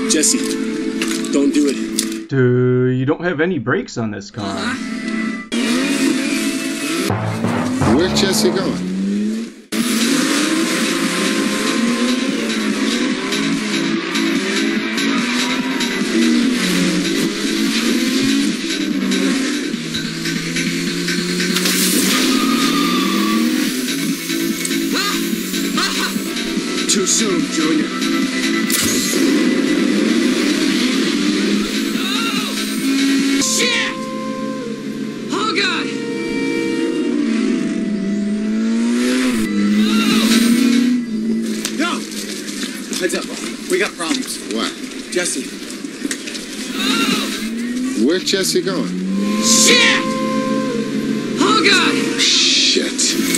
Jesse, don't do it. Dude, you don't have any brakes on this car. Where's Jesse going? Too soon, Junior. Shit! Oh, God! No! Heads up. We got problems. What? Jesse. Where's Jesse going? Shit! Oh, God! Shit.